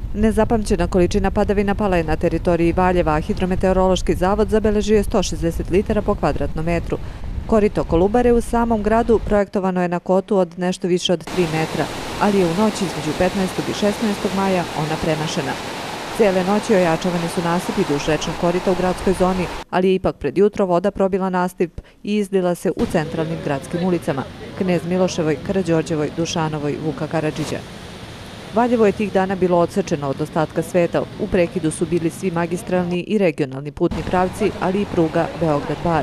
Nezapamćena količina padavina pala je na teritoriji Valjeva, a Hidrometeorološki zavod zabeležio je 160 litara po kvadratnom metru. Korito Kolubare u samom gradu projektovano je na kotu od nešto više od 3 metra, ali je u noći između 15. i 16. maja ona premašena. Cijele noći ojačavani su nasipi duž rečnog korita u gradskoj zoni, ali je ipak pred jutro voda probila nasip i izlila se u centralnim gradskim ulicama – Knez Miloševoj, Karađorđevoj, Dušanovoj, Vuka Karadžića. Valjevo je tih dana bilo odsečeno od ostatka sveta. U prekidu su bili svi magistralni i regionalni putni pravci, ali i pruga Beograd-Bar.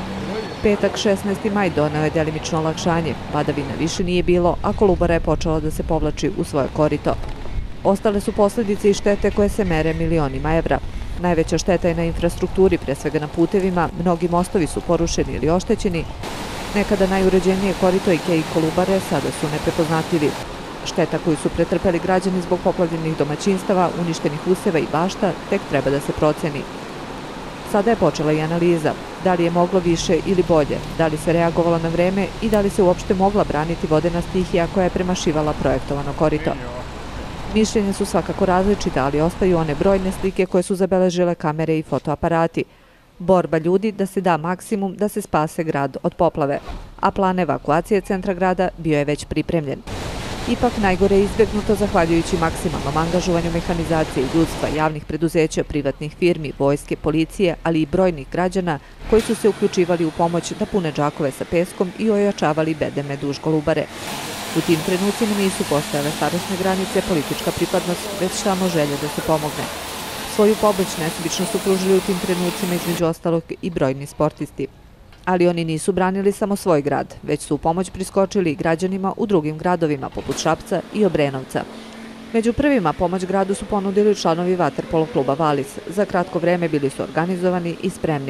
Petak 16. maj doneo je delimično olakšanje. Padavina više nije bilo, a Kolubara je počela da se povlači u svoje korito. Ostale su posljedice i štete koje se mere milionima evra. Najveća šteta je na infrastrukturi, pre svega na putevima. Mnogi mostovi su porušeni ili oštećeni. Nekada najuređenije korito i Kolubare sada su neprepoznatljivi. Šteta koju su pretrpeli građani zbog poplavljenih domaćinstava, uništenih useva i bašta tek treba da se proceni. Sada je počela i analiza. Da li je moglo više ili bolje, da li se reagovalo na vreme i da li se uopšte mogla braniti vodena stihija koja je premašivala projektovano korito. Mišljenje su svakako različite, ali ostaju one brojne slike koje su zabeležile kamere i fotoaparati. Borba ljudi da se da maksimum da se spase grad od poplave, a plan evakuacije centra grada bio je već pripremljen. Ipak najgore je izbjegnuto zahvaljujući maksimalnom angažovanju mehanizacije i ljudstva, javnih preduzeća, privatnih firmi, vojske, policije, ali i brojnih građana koji su se uključivali u pomoć da pune džakove sa peskom i ojačavali bedeme duž Kolubare. U tim trenucima nisu postojale starosne granice, politička pripadnost, već samo želje da se pomogne. Svoju pomoć nesebično su pružili u tim trenucima između ostalog i brojni sportisti. Ali oni nisu branili samo svoj grad, već su u pomoć priskočili i građanima u drugim gradovima, poput Šapca i Obrenovca. Među prvima pomoć gradu su ponudili članovi vaterpolo kluba Valis. Za kratko vreme bili su organizovani i spremni.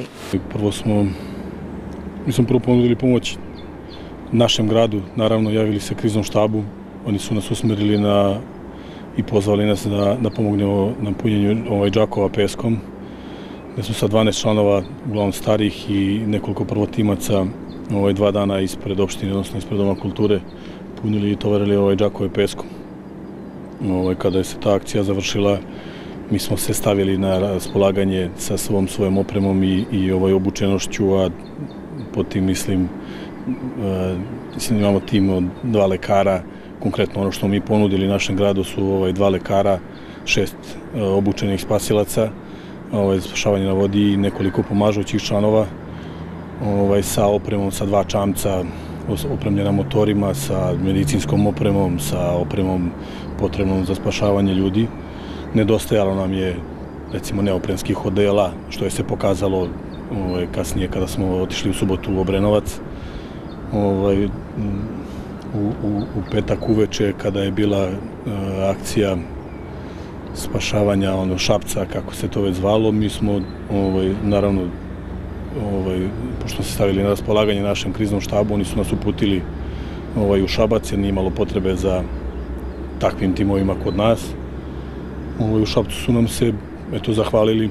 Mi smo prvo ponudili pomoć našem gradu, naravno javili se kriznom štabu. Oni su nas usmerili i pozvali nas da pomognemo na punjenju džakova peskom. Da su sa 12 članova, uglavnom starih i nekoliko prvotimaca, 2 dana ispred opštine, odnosno ispred Doma kulture, punili i tovarili džakove peskom. Kada je se ta akcija završila, mi smo se stavili na raspolaganje sa svojom opremom i obučenošću, a pod tim mislim imamo tim od 2 lekara. Konkretno ono što mi ponudili našem gradu su 2 lekara, 6 obučenih spasilaca, za spašavanje na vodi i nekoliko pomažućih članova sa opremom, sa 2 čamca, opremljena motorima, sa medicinskom opremom, sa opremom potrebnom za spašavanje ljudi. Nedostajalo nam je, recimo, neoprenskih odela, što je se pokazalo kasnije kada smo otišli u subotu u Obrenovac. U petak uveče, kada je bila akcija spašavanja Šapca, kako se to već zvalo, mi smo, naravno, pošto se stavili na raspolaganje našem kriznom štabu, oni su nas uputili u Šabac, jer nije imalo potrebe za takvim timovima kod nas. U Šapcu su nam se zahvalili,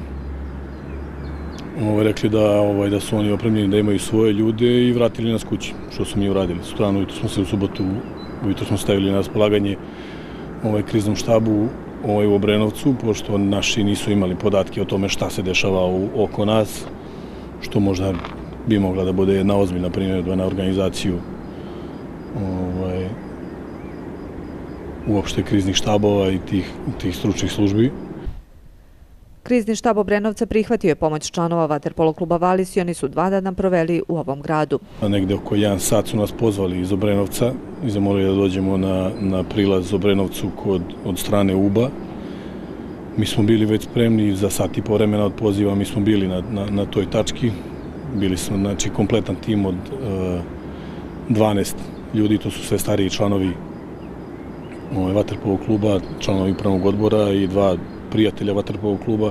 rekli da su oni opremljeni, da imaju svoje ljude i vratili nas kući, što su mi uradili. Sutrano ujutro smo se u subotu stavili na raspolaganje kriznom štabu u Obrenovcu, pošto naši nisu imali podatke o tome šta se dešava oko nas, što možda bi mogla da bude jedna ozbiljna primjedba na organizaciju uopšte kriznih štabova i tih stručnih službi. Krizni štab Obrenovca prihvatio je pomoć članova vaterpolo kluba Valis i oni su 2 dana proveli u ovom gradu. Negde oko 1 sat su nas pozvali iz Obrenovca i zamolili da dođemo na prilaz Obrenovcu od strane UBA. Mi smo bili već spremni za sat i po vremena od poziva, mi smo bili na toj tački. Bili smo, znači, kompletan tim od 12 ljudi, to su sve stariji članovi vaterpolo kluba, članovi upravnog odbora i 2 prijatelja vaterpolo kluba.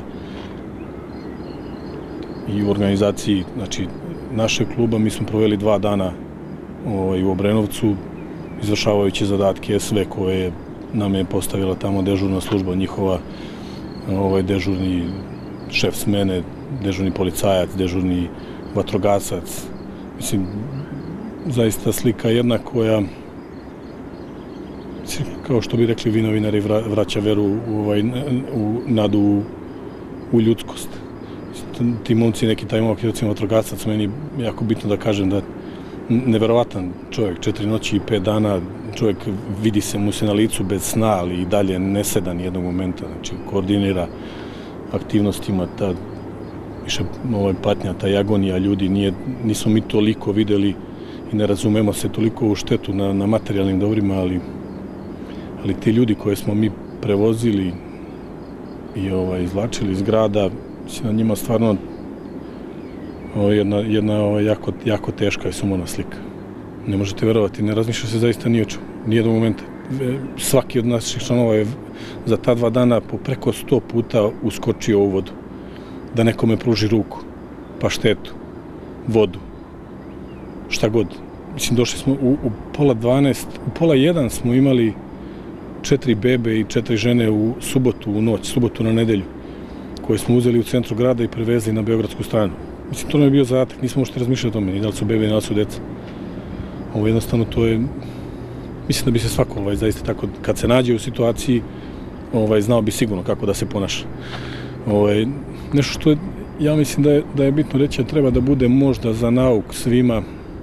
I u organizaciji, znači, našeg kluba mi smo proveli 2 dana u Obrenovcu, izvršavajući zadatke sve koje nam je postavila tamo dežurna služba njihova, dežurni šef smene, dežurni policajac, dežurni vatrogasac. Mislim, zaista slika jedna koja kao što bi rekli vinovinari, vraća veru u nadu u ljudskost. Ti momci, neki taj momak, recimo vatrogasac, meni jako bitno da kažem da neverovatan čovjek, 4 noći i 5 dana, čovjek vidi mu se na licu bez sna, ali i dalje ne seda ni jednog momenta, znači koordinira aktivnostima, ta više patnja, ta agonija ljudi, nismo mi toliko videli i ne razumemo se toliko u štetu na materijalnim dobrima, ali ti ljudi koje smo mi prevozili i izvlačili iz grada, mislim, na njima stvarno jedna jako teška i sumorna slika. Ne možete verovati, ne razmišlja se zaista ni o čemu, nijednog momenta. Svaki od naših članova je za ta 2 dana po preko 100 puta uskočio u vodu. Da nekome pruži ruku, paštetu, vodu, šta god. Mislim, došli smo u pola 12, u pola 1 smo imali 4 bebe i 4 žene u subotu, u noć, subotu na nedelju, koje smo uzeli u centru grada i prevezli na beogradsku stranu. Mislim, to nam je bio zadatak, nismo uopšte razmišljali o tome, ni da li su bebe, ni da li su deca. Ovo jednostavno, to je, mislim da bi se svako, zaista tako, kad se nađe u situaciji, znao bi sigurno kako da se ponaša. Nešto što je, ja mislim da je bitno reći, da treba da bude možda za nauk svima,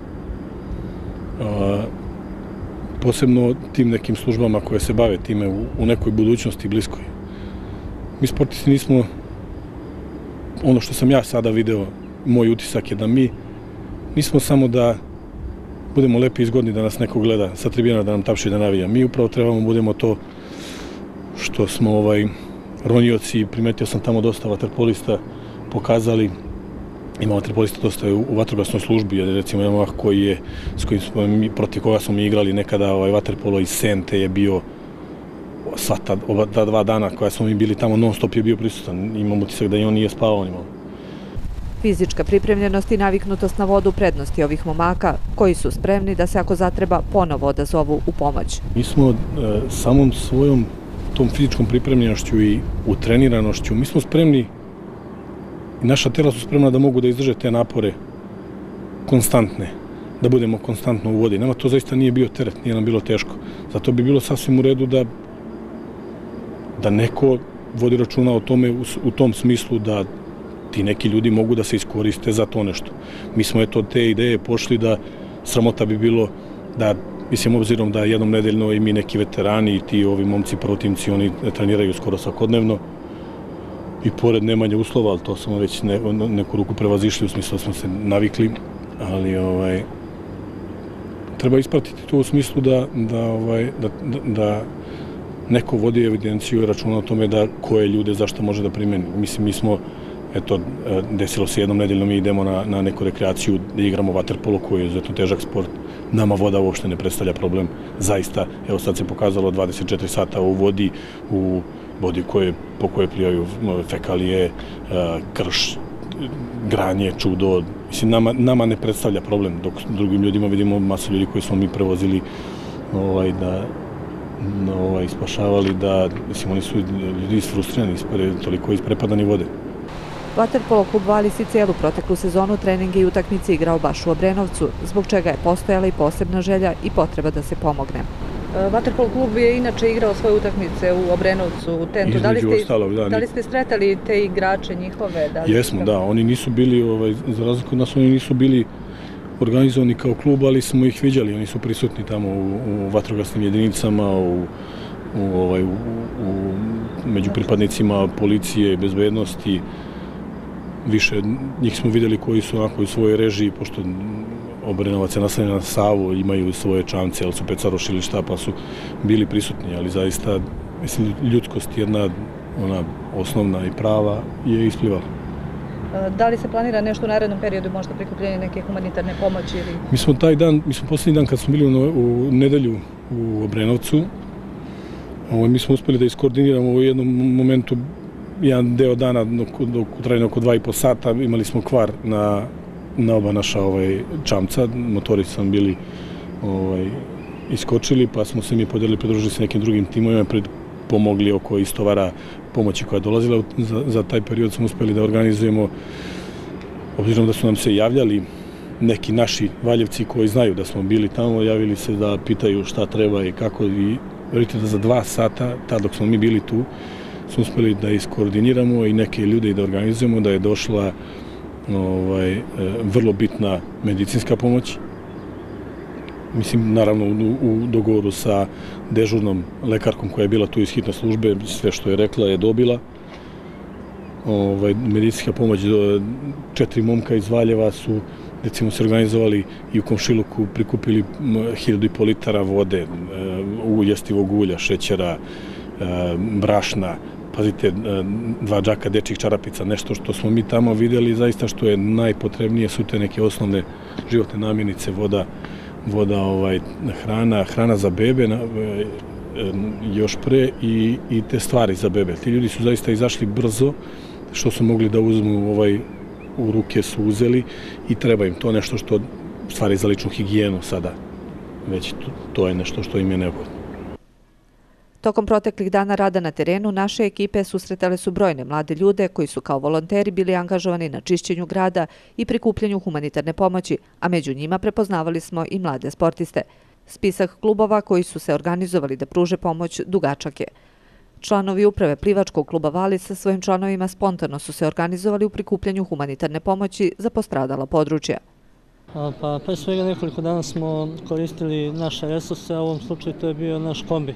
posebno tim nekim službama koje se bave time u nekoj budućnosti bliskoj. Mi sportisti nismo, ono što sam ja sada video, moj utisak je da mi nismo samo da budemo lepi i zgodni da nas neko gleda sa tribina, da nam tapši da navija. Mi upravo trebamo budemo to što smo ronioci, primetio sam tamo dosta vaterpolista, pokazali, ima vaterpolista dosta u vatrogasnoj službi, jer recimo jedan ovak protiv koga smo mi igrali nekada vaterpolo iz Sente je bio sva ta 2 dana koja smo mi bili tamo non stop je bio prisutan. Imam utisak da i on nije spavao ni malo. Fizička pripremljenost i naviknutost na vodu prednosti ovih momaka koji su spremni da se ako zatreba ponovo odazovu u pomoć. Mi smo samom svojom tom fizičkom pripremljenošću i utreniranošću, mi smo spremni i naša tela su spremna da mogu da izdrže te napore konstantne, da budemo konstantno u vodi. Nama to zaista nije bio teret, nije nam bilo teško. Zato bi bilo sasvim u redu da neko vodi računa o tome u tom smislu da ti neki ljudi mogu da se iskoriste za to nešto. Mi smo od te ideje pošli da sramota bi bilo da, mislim, obzirom da jednom nedeljno i mi neki veterani i ti ovi momci protivnici, oni treniraju skoro svakodnevno i pored nemanja uslova, ali to smo već neku ruku prevazišli, u smislu da smo se navikli, ali treba ispratiti to u smislu da neko vodi evidenciju i računa o tome da koje ljude zašto može da primeni. Mislim, mi smo, eto, desilo se jednom nedeljno, mi idemo na neku rekreaciju da igramo vaterpolo koji je izuzetno težak sport. Nama voda uopšte ne predstavlja problem. Zaista, evo sad se pokazalo 24 sata u vodi po kojoj plijaju fekalije, krš, granje, čudo. Mislim, nama ne predstavlja problem, dok drugim ljudima vidimo masu ljudi koji smo mi prevozili ispašavali, da, mislim, oni su ljudi isfrustrirani, toliko isprepadani vode. Vaterpolo klub Valis i cijelu proteklu sezonu treninge i utakmice igrao baš u Obrenovcu, zbog čega je postojala i posebna želja i potreba da se pomogne. Vaterpolo klub je inače igrao svoje utakmice u Obrenovcu, u Tentu. Da li ste sretali te igrače njihove? Jesmo, da. Oni nisu bili, za razliku od nas, oni nisu bili organizovani kao klub, ali smo ih viđali. Oni su prisutni tamo u vatrogasnim jedinicama, među pripadnicima policije, bezbednosti. Više njih smo vidjeli koji su onako u svojoj režiji, pošto Obrenovac je naslonjen na Savu, imaju svoje čamce, ali su pecaroši ili šta, pa su bili prisutni, ali zaista, mislim, ljudskost jedna, ona osnovna i prava, je isplivala. Da li se planira nešto u narednom periodu, možda prikupljenje neke humanitarne pomoći? Mi smo posljednji dan kad smo bili u nedelju u Obrenovcu, mi smo uspjeli da iskoordiniramo u jednom momentu jedan deo dana, dok trajno oko 2,5 sata, imali smo kvar na oba naša čamca, motori su nam bili iskočili, pa smo se mi pridružili sa nekim drugim timovima, pomogli oko istovara pomoći koja je dolazila. Za taj period smo uspjeli da organizujemo, obzirom da su nam se javljali neki naši Valjevci koji znaju da smo bili tamo, javili se da pitaju šta treba i kako, i Verujte da za 2 sata, tad dok smo mi bili tu, smo uspeli da iskoordiniramo i neke ljude i da organizujemo, da je došla vrlo bitna medicinska pomoć. Mislim, naravno, u dogovoru sa dežurnom lekarkom koja je bila tu iz hitne službe, sve što je rekla je dobila. Medicinska pomoć, 4 momka iz Valjeva su, recimo, se organizovali i u komšiluku prikupili 1.500 litara vode, jestivog ulja, šećera, brašna, pazite, 2 džaka dečjih čarapica, nešto što smo mi tamo videli, zaista što je najpotrebnije su te neke osnovne životne namirnice, voda, hrana za bebe još pre i te stvari za bebe. Ti ljudi su zaista izašli brzo, što su mogli da uzmu u ruke su uzeli i treba im to nešto što stvari za ličnu higijenu sada. Već to je nešto što im je neophodno. Tokom proteklih dana rada na terenu, naše ekipe susretale su brojne mlade ljude koji su kao volonteri bili angažovani na čišćenju grada i prikupljanju humanitarne pomoći, a među njima prepoznavali smo i mlade sportiste. Spisak klubova koji su se organizovali da pruže pomoć dugačak je. Članovi uprave plivačkog kluba Valis sa svojim članovima spontano su se organizovali u prikupljanju humanitarne pomoći za postradala područja. Pa pre svega nekoliko dana smo koristili naše resurse, a u ovom slučaju to je bio naš kombi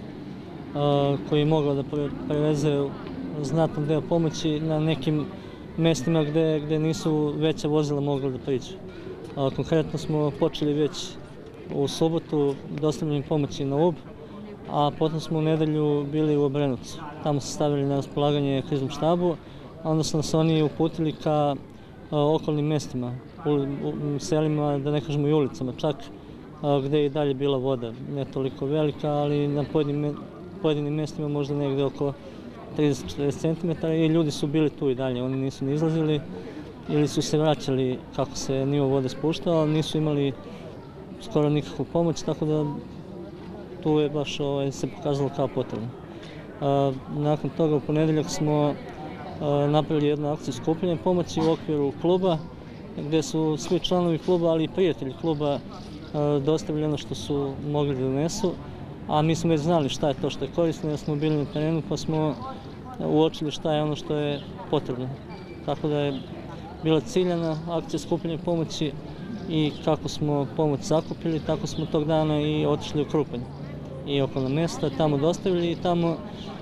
koji je mogao da preveze znatan deo pomoći na nekim mestima gde nisu veća vozila mogla da priđu. Konkretno smo počeli već u subotu dostavljanjem pomoći na Ub, a potom smo u nedelju bili u Obrenovcu. Tamo se stavili na raspolaganje kriznom štabu, a onda su nas oni uputili ka okolnim mestima, u selima, da ne kažemo i ulicama čak, gde je i dalje bila voda, ne toliko velika, ali na pojedinim mestima možda negde oko 30-40 cm i ljudi su bili tu i dalje, oni nisu ni izlazili ili su se vraćali kako se nivo vode spuštao, ali nisu imali skoro nikakvu pomoć, tako da tu je baš se pokazalo kao potrebno. Nakon toga u ponedeljak smo napravili jednu akciju skupljanja pomoći u okviru kluba, gde su svi članovi kluba, ali i prijatelji kluba dostavili ono što su mogli da donesu, a mi smo već znali šta je to što je korisno, jer smo bili na terenu pa smo uočili šta je ono što je potrebno. Tako da je bila ciljana akcija skupljanja pomoći i kako smo pomoć zakupili, tako smo tog dana i otišli u Krupanj i okolna mesta, tamo dostavili i tamo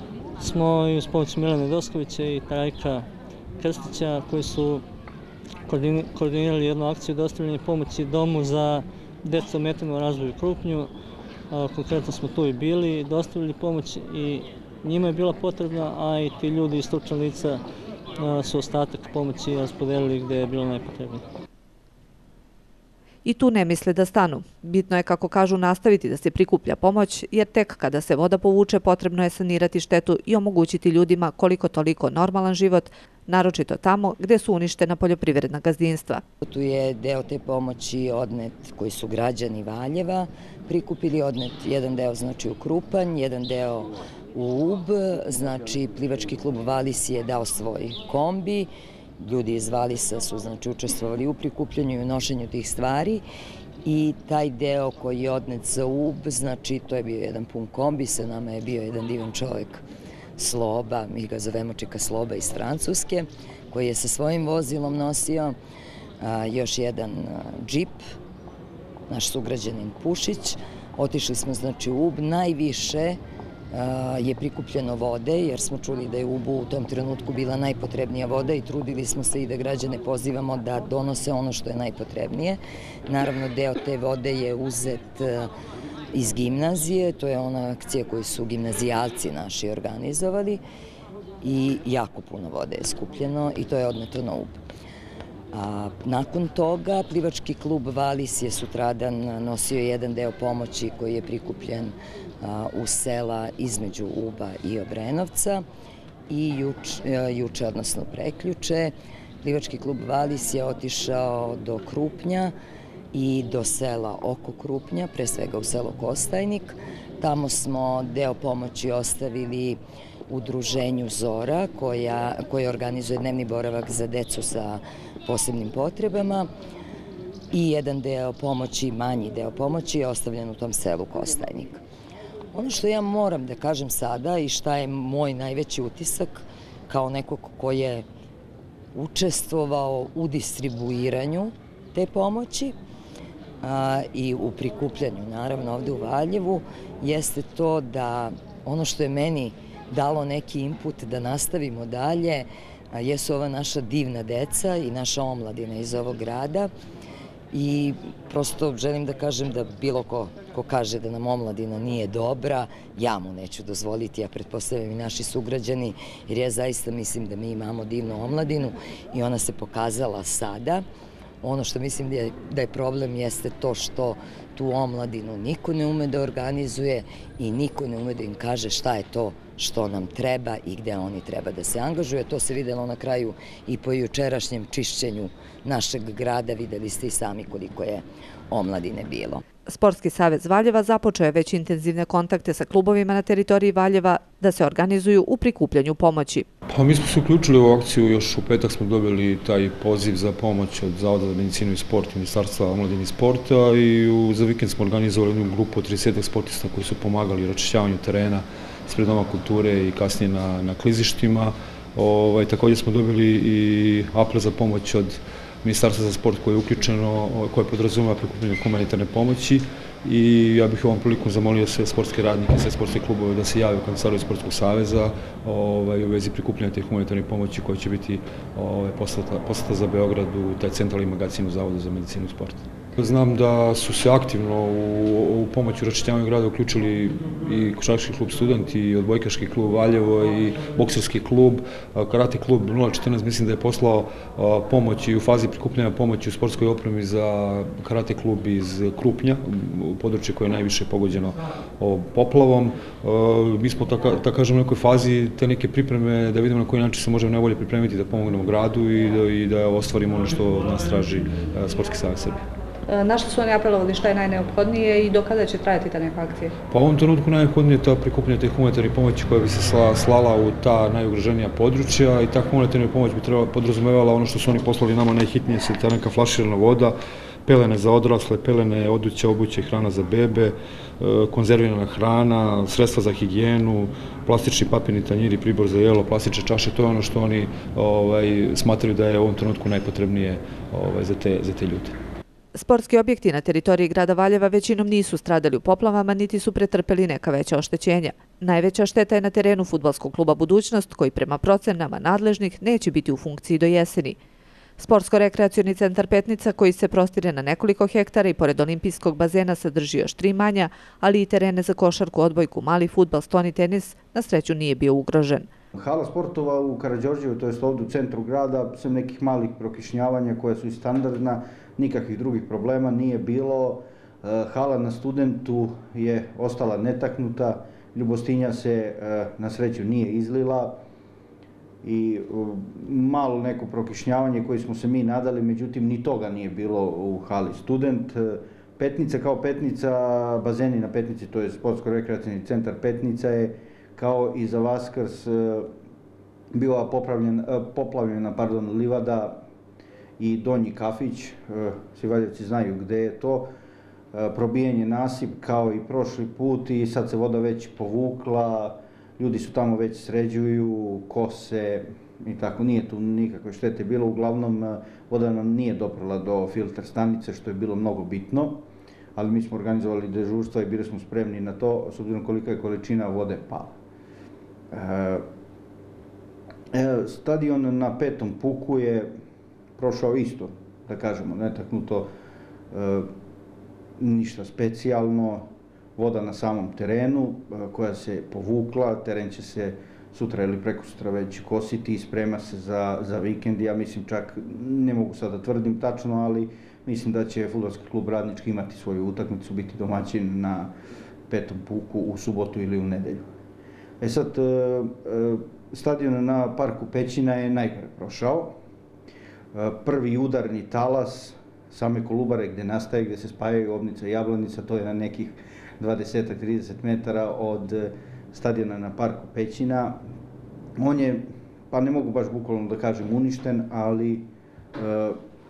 smo i uz pomoć Milane Doskovića i Trajka Krstića koji su koordinirali jednu akciju dostavljanja pomoći domu za decu ometenu u razvoju u Krupnju. Konkretno smo tu i bili, dostavili pomoć i njima je bila potrebna, a i ti ljudi iz stručna lica su ostatak pomoći raspodelili gde je bilo najpotrebnije. I tu ne misle da stanu. Bitno je, kako kažu, nastaviti da se prikuplja pomoć, jer tek kada se voda povuče potrebno je sanirati štetu i omogućiti ljudima koliko toliko normalan život, naročito tamo gde su uništena poljoprivredna gazdinstva. Tu je deo te pomoći odnet koji su građani Valjeva prikupili, odnet jedan deo znači u Krupanj, jedan deo u Ub, znači plivački klub Valis je dao svoj kombi. Ljudi iz Valisa su učestvovali u prikupljanju i nošenju tih stvari i taj deo koji je odnet za Ub, znači to je bio jedan pun kombi, sa nama je bio jedan divan čovjek Sloba, mi ga zovemo Čika Sloba iz Francuske, koji je sa svojim vozilom nosio još jedan džip, naš sugrađanin Pušić. Otišli smo znači u Ub, najviše je prikupljeno vode, jer smo čuli da je u Ubu u tom trenutku bila najpotrebnija voda i trudili smo se i da građane pozivamo da donose ono što je najpotrebnije. Naravno, deo te vode je uzet iz gimnazije, to je ona akcija koju su gimnazijalci naši organizovali i jako puno vode je skupljeno i to je odneto na Ub. Nakon toga, plivački klub Valis je sutradan nosio jedan deo pomoći koji je prikupljen u sela između Uba i Obrenovca i juče, odnosno preključe, plivački klub Valis je otišao do Krupnja i do sela oko Krupnja, pre svega u selo Kostajnik. Tamo smo deo pomoći ostavili udruženju Zora, koje organizuje dnevni boravak za decu sa posebnim potrebama i jedan deo pomoći, manji deo pomoći je ostavljen u tom selu Kostajnik. Ono što ja moram da kažem sada i šta je moj najveći utisak kao nekog ko je učestvovao u distribuiranju te pomoći i u prikupljanju, naravno, ovde u Valjevu, jeste to da ono što je meni dalo neki input da nastavimo dalje, jesu ova naša divna deca i naša omladina iz ovog grada. I prosto želim da kažem da bilo ko kaže da nam omladina nije dobra, ja mu neću dozvoliti, ja pretpostavljam i naši sugrađani, jer ja zaista mislim da mi imamo divnu omladinu i ona se pokazala sada. Ono što mislim da je problem jeste to što tu omladinu niko ne ume da organizuje i niko ne ume da im kaže šta je to što nam treba i gde oni treba da se angažuje. To se videlo na kraju i po jučerašnjem čišćenju našeg grada, videli ste i sami koliko je omladine bilo. Sportski savez Valjeva započeo je već intenzivne kontakte sa klubovima na teritoriji Valjeva da se organizuju u prikupljanju pomoći. Pa mi smo se uključili u akciju, još u petak smo dobili taj poziv za pomoć od Zavoda za medicinu i sport, Ministarstva omladine i sporta i za vikend smo organizovali jednu grupu od 30 sportista koji su pomagali u raščišćavanju terena ispred Doma kulture i kasnije na klizištima. Također smo dobili i apel za pomoć od Ministarstva za sport koje je uključeno, koje podrazumeva prikupljanje humanitarne pomoći i ja bih ovom prilikom zamolio sve sportske radnike, sve sportske klubove da se jave u Kancelariju Sportskog saveza u vezi prikupljanja te humanitarne pomoći koja će biti poslata za Beograd u taj centralni magazin u Zavodu za medicinu i sport. Znam da su se aktivno u pomoć u raščišćavanju grada uključili i košarkaški klub Student i odbojkaški klub Valjevo i bokserski klub, karate klub 014 mislim da je poslao pomoć i u fazi prikupljanja pomoći u sportskoj opremi za karate klub iz Krupnja, u području koje je najviše pogođeno poplavom. Mi smo, da kažem, u nekoj fazi te neke pripreme da vidimo na koji način se možemo najbolje pripremiti da pomognemo gradu i da ostvarimo ono što od nas traži Sportski savez Srbije. Na što su oni apelovali, šta je najneophodnije i do kada će trajati ta neka akcija? Pa u ovom trenutku najneophodnije je to prikupljanje te humanitarne pomoći koja bi se slala u ta najugroženija područja i ta humanitarna pomoć bi podrazumevala ono što su oni poslali nama najhitnije, se ta neka flaširana voda, pelene za odrasle, pelene, oduće, obuće, hrana za bebe, konzervirana hrana, sredstva za higijenu, plastični papirni tanjiri, pribor za jelo, plastične čaše, to je ono što oni smatraju da je u ovom trenutku najpotrebnije za te ljude. Sportski objekti na teritoriji grada Valjeva većinom nisu stradali u poplavama, niti su pretrpeli neka veća oštećenja. Najveća šteta je na terenu fudbalskog kluba Budućnost, koji prema procenama nadležnih neće biti u funkciji do jeseni. Sportsko-rekreacioni centar Petnica, koji se prostire na nekoliko hektara i pored olimpijskog bazena sadrži još 3 manja, ali i terene za košarku, odbojku, mali fudbal, stoni tenis, na sreću nije bio ugrožen. Hala sportova u Karađorđevu, to je ovdje u centru grada, sem nekih malih prokišnjavanja koja su i standardna, nikakvih drugih problema nije bilo. Hala na Studentu je ostala netaknuta, ljubostinja se na sreću nije izlila i malo neko prokišnjavanje koje smo se mi nadali, međutim ni toga nije bilo u hali Student. Petnica kao Petnica, bazeni na Petnici, to je sportsko-rekreacijni centar Petnica je kao i za Vaskrs bila poplavljena livada i Donji kafić, svi Valjevci znaju gde je to, probijen je nasip kao i prošli put i sad se voda već povukla, ljudi su tamo već sređuju, kose i tako, nije tu nikakve štete bilo, uglavnom voda nam nije doprala do filter stanice što je bilo mnogo bitno, ali mi smo organizovali dežurstva i bili smo spremni na to, s obzirom kolika je količina vode pala. Stadion na Petom puku je prošao isto, da kažemo, netaknuto, ništa specijalno, voda na samom terenu koja se povukla, teren će se sutra ili prekosutra već kositi i sprema se za vikend. Ja mislim čak, ne mogu sad da tvrdim tačno, ali mislim da će fudbalski klub Radnički imati svoju utakmicu, biti domaćin na Petom puku u subotu ili u nedelju. Sad, stadion na parku Pećina je najgore prošao. Prvi udarni talas same Kolubare gde nastaje, gde se spajaju Obnica i Jablanica, to je na nekih 20-30 metara od stadiona na parku Pećina. On je, pa ne mogu baš bukvalno da kažem uništen, ali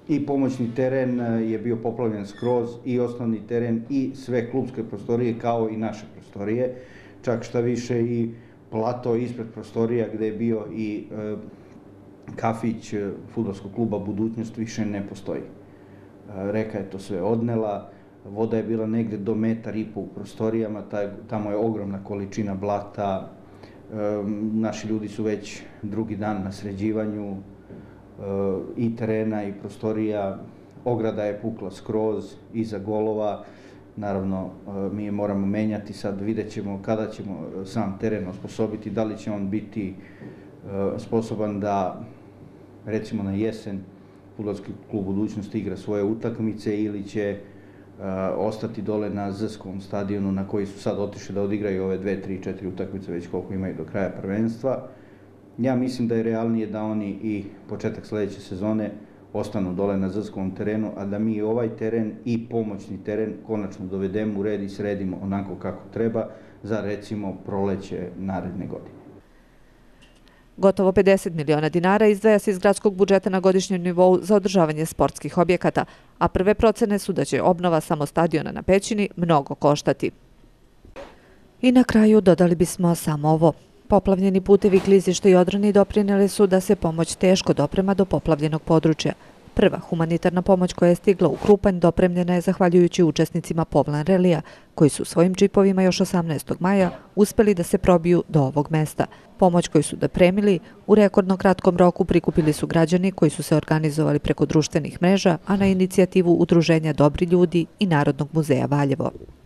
i pomoćni teren je bio poplavljen skroz, i osnovni teren, i sve klubske prostorije kao i naše prostorije. Čak šta više i plato ispred prostorija gde je bio i kafić fudbalskog kluba Budućnost više ne postoji. Reka je to sve odnela, voda je bila negde do 1,5 metra u prostorijama, tamo je ogromna količina blata, naši ljudi su već drugi dan na sređivanju i terena i prostorija, ograda je pukla skroz iza golova, naravno mi je moramo menjati, sad vidjet ćemo kada ćemo sam teren osposobiti, da li će on biti sposoban da recimo na jesen fudbalski klub Budućnost igra svoje utakmice ili će ostati dole na ZSK-ovom stadionu na koji su sad otišli da odigraju ove 2, 3, 4 utakmice već koliko imaju do kraja prvenstva. Ja mislim da je realnije da oni i početak sledeće sezone ostanu dole na ZSK-ovom terenu, a da mi ovaj teren i pomoćni teren konačno dovedemo u red i sredimo onako kako treba za recimo proleće naredne godine. Gotovo 50 miliona dinara izdvaja se iz gradskog budžeta na godišnjem nivou za održavanje sportskih objekata, a prve procene su da će obnova samo stadiona na Pećini mnogo koštati. I na kraju dodali bismo samo ovo. Poplavljeni putevi, klizišta i odroni doprineli su da se pomoć teško doprema do poplavljenog područja. Prva humanitarna pomoć koja je stigla u Krupanj dopremljena je zahvaljujući učesnicima Povlan relija, koji su svojim džipovima još 18. maja uspeli da se probiju do ovog mesta. Pomoć koju su dopremili u rekordno kratkom roku prikupili su građani koji su se organizovali preko društvenih mreža, a na inicijativu Udruženja Dobri ljudi i Narodnog muzeja Valjevo.